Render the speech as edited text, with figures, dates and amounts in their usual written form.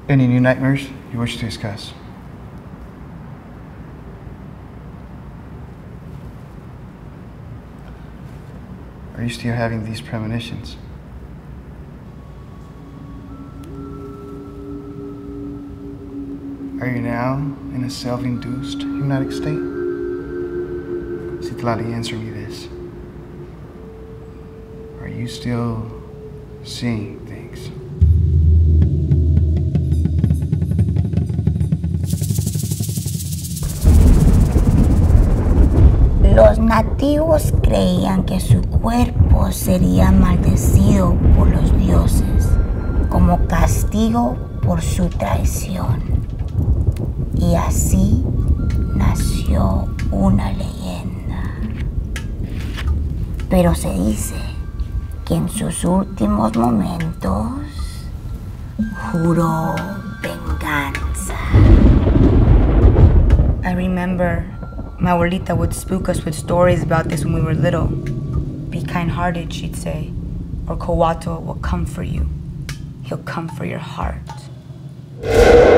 Any new nightmares you wish to discuss? Are you still having these premonitions? Are you now in a self-induced hypnotic state? Citlali, answer me this. Are you still seeing things? Los nativos creían que su cuerpo sería maldecido por los dioses como castigo por su traición. Y así nació una leyenda. Pero se dice que en sus últimos momentos juró venganza. I remember my abuelita would spook us with stories about this when we were little. Be kind-hearted, she'd say, or Coatl will come for you. He'll come for your heart.